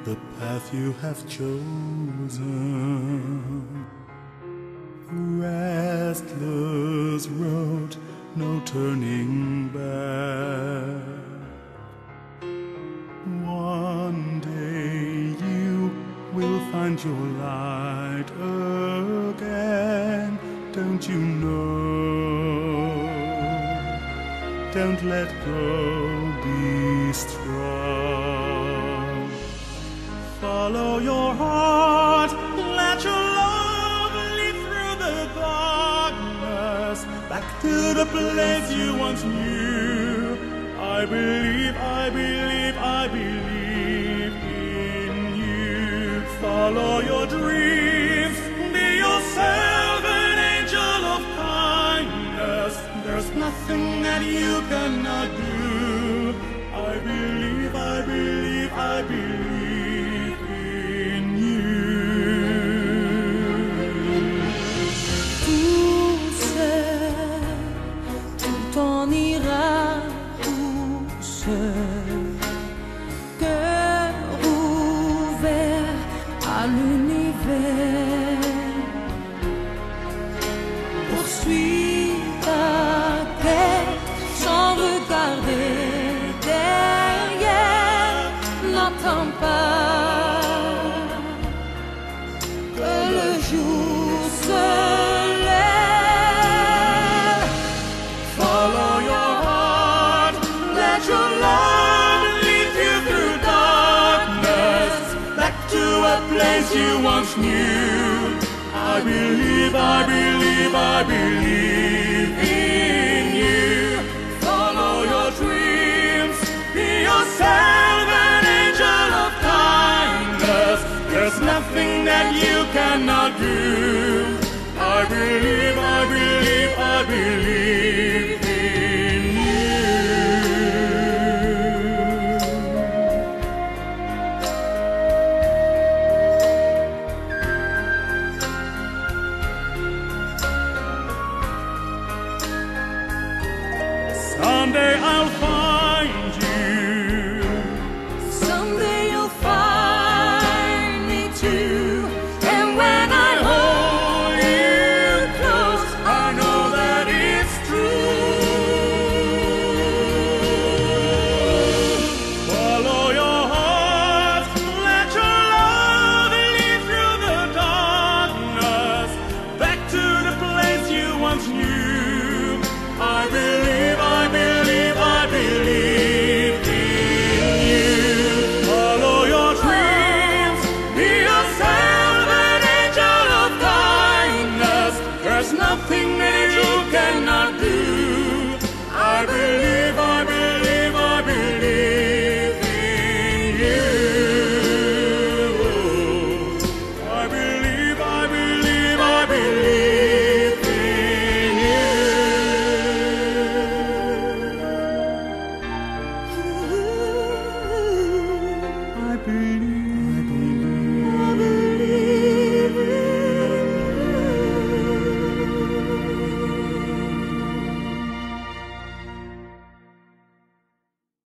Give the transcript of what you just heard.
the path you have chosen. Restless road, no turning back. One day you will find your light again, don't you know? Don't let go, be strong. Follow your heart, let your love lead through the darkness, back to the place you once knew. I believe, I believe, I believe in you. Follow your dreams, be yourself an angel of kindness. There's nothing that you cannot do. I believe, I believe, I believe in you. Tout seul, tout en ira tout seul. Cœur ouvert à l'univers. Poursuis ta quête sans regarder derrière. N'attends pas que le jour se lève. Follow your heart, let your love lead you through darkness, back to a place you once knew. I believe, I believe, I believe in you. Follow your dreams, be yourself an angel of kindness. There's nothing that you cannot do. I believe,